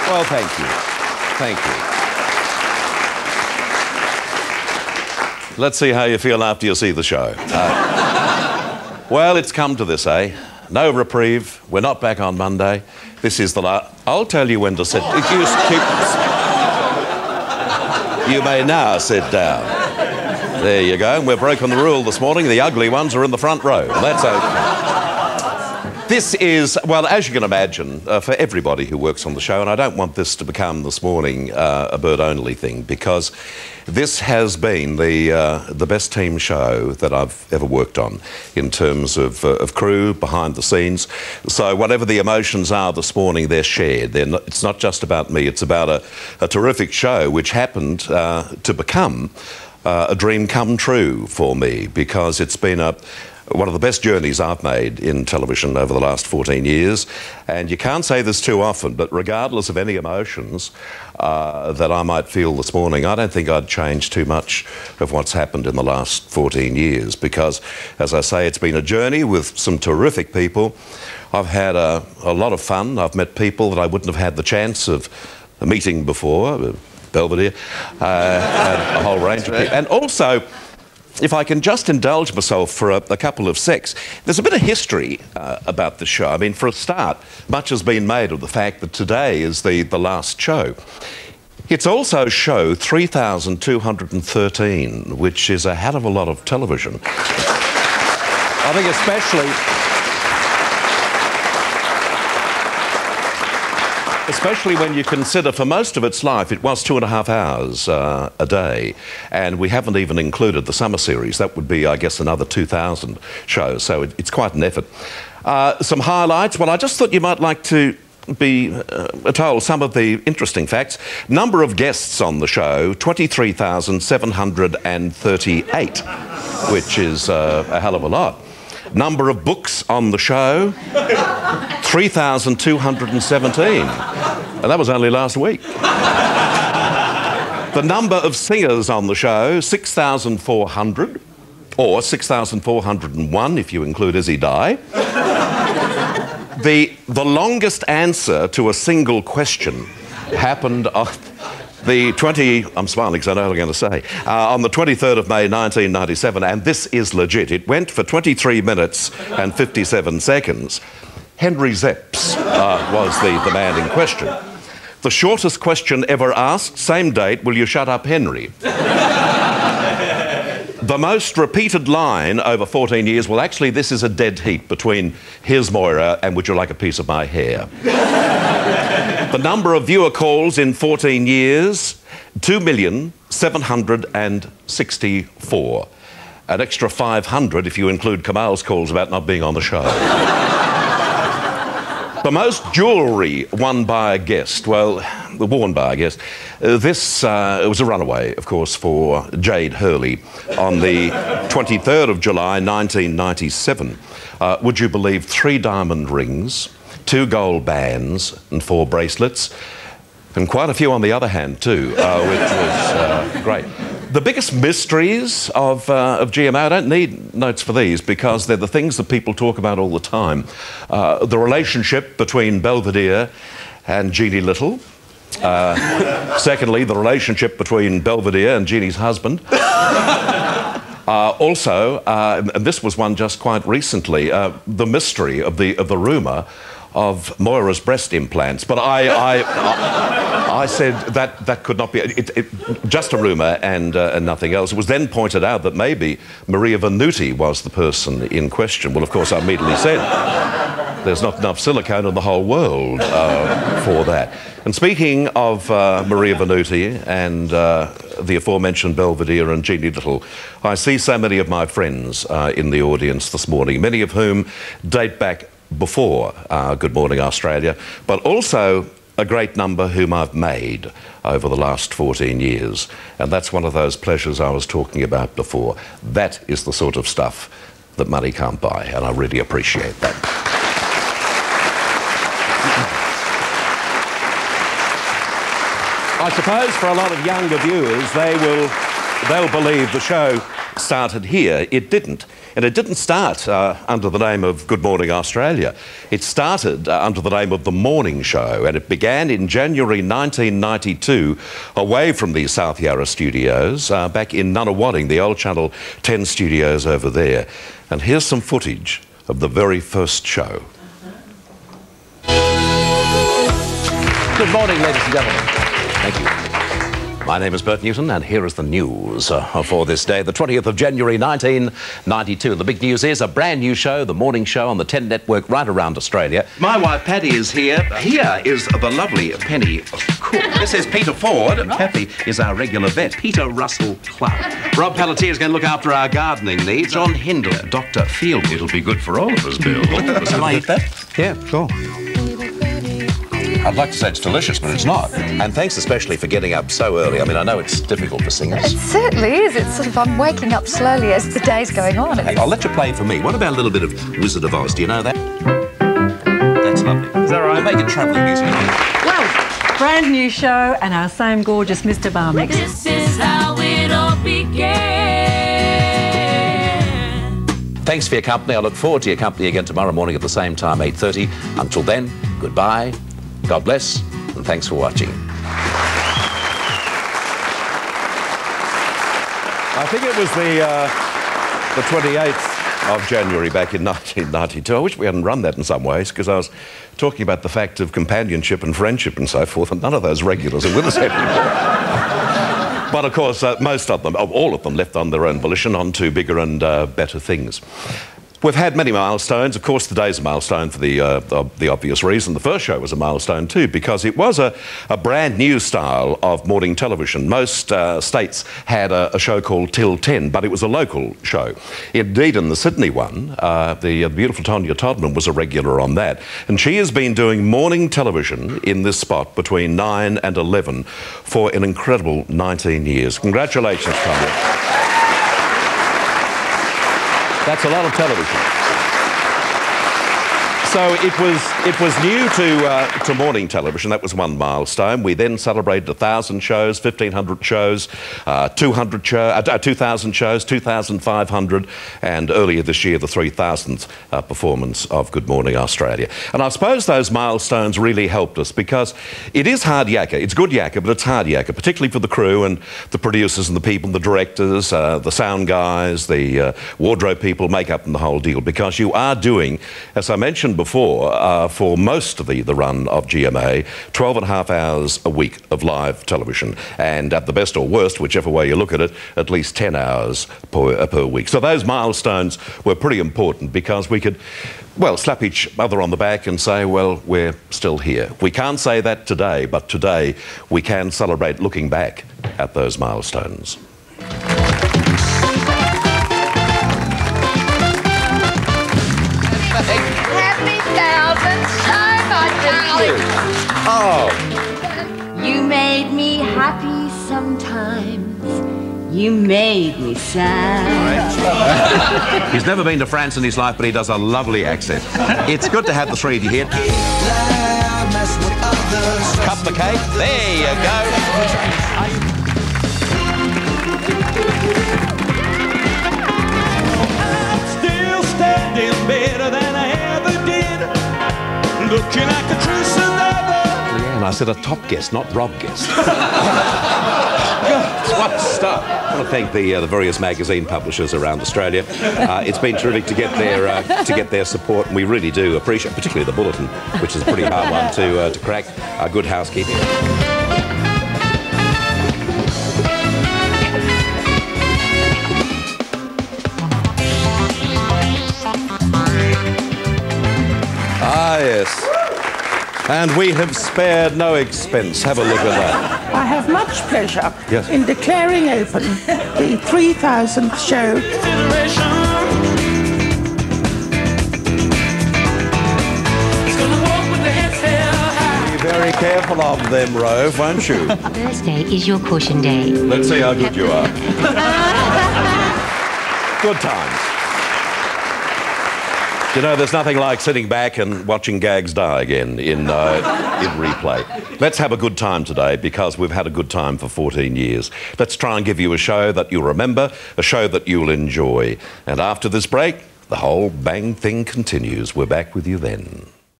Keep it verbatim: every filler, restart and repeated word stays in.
Well, thank you. Thank you. Let's see how you feel after you see the show. Uh, well, it's come to this, eh? No reprieve. We're not back on Monday. This is the last... I'll tell you when to sit... If you keep... You may now sit down. There you go. We've broken the rule this morning. The ugly ones are in the front row. That's okay. This is, well, as you can imagine, uh, for everybody who works on the show, and I don't want this to become this morning uh, a bird-only thing, because this has been the uh, the best team show that I've ever worked on in terms of, uh, of crew, behind the scenes. So whatever the emotions are this morning, they're shared. They're not, it's not just about me. It's about a, a terrific show which happened uh, to become uh, a dream come true for me, because it's been a one of the best journeys I've made in television over the last fourteen years. And you can't say this too often, but regardless of any emotions uh, that I might feel this morning, I don't think I'd change too much of what's happened in the last fourteen years, because, as I say, it's been a journey with some terrific people. I've had a, a lot of fun. I've met people that I wouldn't have had the chance of meeting before, Belvedere, uh, and a whole range of people. And also, if I can just indulge myself for a, a couple of secs, there's a bit of history uh, about the show. I mean, for a start, much has been made of the fact that today is the, the last show. It's also show three thousand two hundred thirteen, which is a hell of a lot of television. I think especially... Especially when you consider, for most of its life, it was two and a half hours uh, a day, and we haven't even included the summer series. That would be, I guess, another two thousand shows, so it, it's quite an effort. Uh, some highlights. Well, I just thought you might like to be uh, told some of the interesting facts. Number of guests on the show, twenty-three thousand seven hundred thirty-eight, which is uh, a hell of a lot. Number of books on the show, three thousand two hundred seventeen. And that was only last week. The number of singers on the show, six thousand four hundred, or six thousand four hundred one if you include Izzy Dye. The, the longest answer to a single question happened on the twenty, I'm smiling because I know what I'm going to say, uh, on the twenty-third of May nineteen ninety-seven, and this is legit. It went for twenty-three minutes and fifty-seven seconds. Henry Zepps uh, was the, the man in question. The shortest question ever asked, same date, will you shut up, Henry? The most repeated line over fourteen years, well, actually, this is a dead heat between here's Moira and would you like a piece of my hair? The number of viewer calls in fourteen years, two million seven hundred sixty-four. An extra five hundred if you include Kamal's calls about not being on the show. The most jewellery won by a guest, well, worn by a guest. Uh, this uh, it was a runaway, of course, for Jade Hurley on the twenty-third of July nineteen ninety-seven. Uh, would you believe three diamond rings, two gold bands and four bracelets, and quite a few on the other hand too, uh, which was uh, great. The biggest mysteries of, uh, of G M A, I don't need notes for these because they're the things that people talk about all the time. Uh, the relationship between Belvedere and Jeannie Little. Uh, secondly, the relationship between Belvedere and Jeannie's husband. Uh, also, uh, and this was one just quite recently, uh, the mystery of the, of the rumour of Moira's breast implants. But I, I, I, I said that that could not be, it, it, just a rumour and, uh, and nothing else. It was then pointed out that maybe Maria Venuti was the person in question. Well, of course, I immediately said, there's not enough silicone in the whole world uh, for that. And speaking of uh, Maria Venuti and uh, the aforementioned Belvedere and Jeannie Little, I see so many of my friends uh, in the audience this morning, many of whom date back before uh, Good Morning Australia, but also a great number whom I've made over the last fourteen years. And that's one of those pleasures I was talking about before. That is the sort of stuff that money can't buy, and I really appreciate that. I suppose for a lot of younger viewers, they will, they'll believe the show started here. It didn't. And it didn't start uh, under the name of Good Morning Australia. It started uh, under the name of The Morning Show, and it began in January nineteen ninety-two away from the South Yarra studios uh, back in Nunawading, the old Channel ten studios over there. And here's some footage of the very first show. Good morning, ladies and gentlemen. Thank you. My name is Bert Newton, and here is the news uh, for this day, the twentieth of January nineteen ninety-two. The big news is a brand new show, The Morning Show, on the ten network right around Australia. My wife Paddy is here. Here is the lovely Penny Cook. This is Peter Ford, and Kathy is our regular vet, Peter Russell Clark. Rob Pelletier is going to look after our gardening needs. John Hindle, Doctor Fieldwood. It'll be good for all of us, Bill. Can I eat that? Yeah, sure. I'd like to say it's delicious, but it's not. And thanks especially for getting up so early. I mean, I know it's difficult for singers. It certainly is. It's sort of, I'm waking up slowly as the day's going on. Hey, I'll let you play for me. What about a little bit of Wizard of Oz? Do you know that? That's lovely. Is that right? We'll make it travelling music. Well, brand new show and our same gorgeous Mister Barmix. This is how it all began. Thanks for your company. I look forward to your company again tomorrow morning at the same time, eight thirty. Until then, goodbye, God bless, and thanks for watching. I think it was the, uh, the twenty-eighth of January back in nineteen ninety-two. I wish we hadn't run that in some ways, because I was talking about the fact of companionship and friendship and so forth, and none of those regulars are with us anymore. But of course, uh, most of them, all of them, left on their own volition on to bigger and uh, better things. We've had many milestones. Of course, today's a milestone for the, uh, the, the obvious reason. The first show was a milestone too, because it was a, a brand new style of morning television. Most uh, states had a, a show called Till ten, but it was a local show. Indeed, in the Sydney one, uh, the uh, beautiful Tonya Todman was a regular on that. And she has been doing morning television in this spot between nine and eleven for an incredible nineteen years. Congratulations, Tonya. That's a lot of television. So it was it was new to uh, to morning television. That was one milestone. We then celebrated a thousand shows, fifteen hundred shows, uh, two hundred show, uh, two thousand shows, two thousand five hundred, and earlier this year the three thousandth uh, performance of Good Morning Australia. And I suppose those milestones really helped us, because it is hard yakka. It's good yakka, but it's hard yakka, particularly for the crew and the producers and the people, the directors, uh, the sound guys, the uh, wardrobe people, makeup and the whole deal, because you are doing, as I mentioned before, Before, uh, for most of the, the run of G M A, twelve and a half hours a week of live television, and at the best or worst, whichever way you look at it, at least ten hours per, uh, per week. So those milestones were pretty important, because we could, well, slap each other on the back and say, well, we're still here. We can't say that today, but today we can celebrate looking back at those milestones. Oh. You made me happy sometimes. You made me sad. He's never been to France in his life, but he does a lovely accent. It's good to have the three of you here. Cut the cake. There you go. I'm still standing better than I ever did. Looking like a true survivor. Yeah, and I said a top guest, not Rob guest. What stuff! I want to thank the uh, the various magazine publishers around Australia. Uh, it's been terrific to get their uh, to get their support, and we really do appreciate, particularly the Bulletin, which is a pretty hard one to uh, to crack. Uh, good housekeeping. Ah, yes. And we have spared no expense. Have a look at that. I have much pleasure Yes. in declaring open the three thousandth show. Be very careful of them, Rove, won't you? Thursday is your caution day. Let's see how good you are. Good times. You know, there's nothing like sitting back and watching gags die again in, uh, in replay. Let's have a good time today, because we've had a good time for fourteen years. Let's try and give you a show that you'll remember, a show that you'll enjoy. And after this break, the whole bang thing continues. We're back with you then.